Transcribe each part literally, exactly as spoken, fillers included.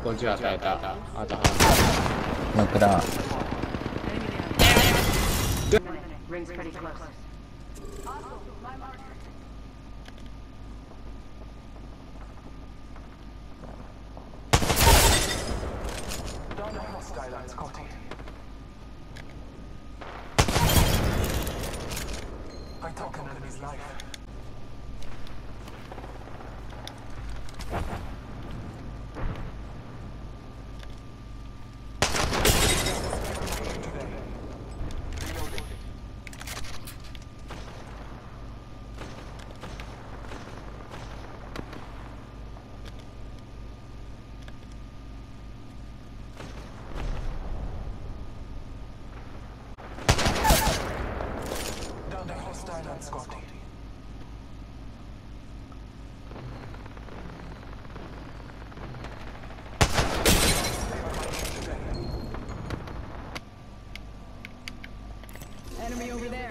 こっちは与えた。あとは。 ノックダウン。 Rings pretty close. Down a hostile on Scotty. I took an enemy's life. Down a hostile on Scotty. Enemy over there.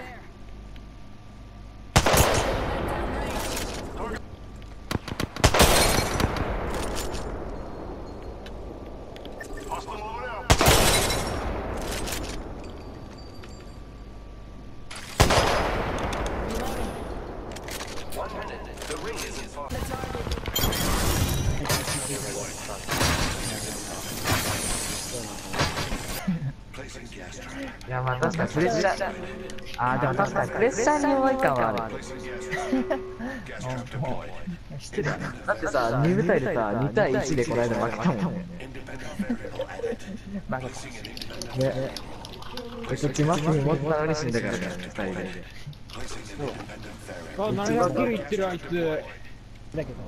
Placing いやまあ確かにプレッシャーあーでも確かにプレッシャーに弱い感はある。 gas trap deployed. だってさに部隊でさに対いちでこの間負けたもんね。 Independent variable added. 負け Placing an independent たね。こっちマスに持ったのに死んだからねふたりで。 placing an independent variable. あ、ななひゃくキルいってるあいつ。だけど。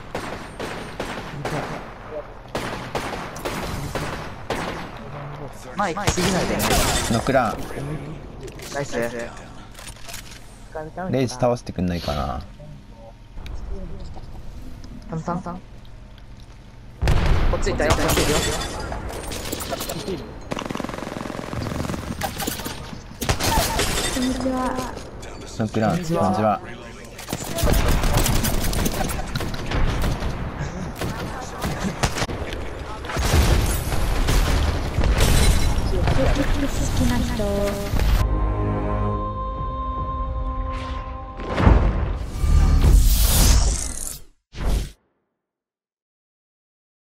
まあ行き過ぎないでね。 ノックダウン。 ナイス。 レイジ倒してくんないかな。 タンタンタン。こっち行ったよ。こっち行くよ。 ノックダウン。こんにちは。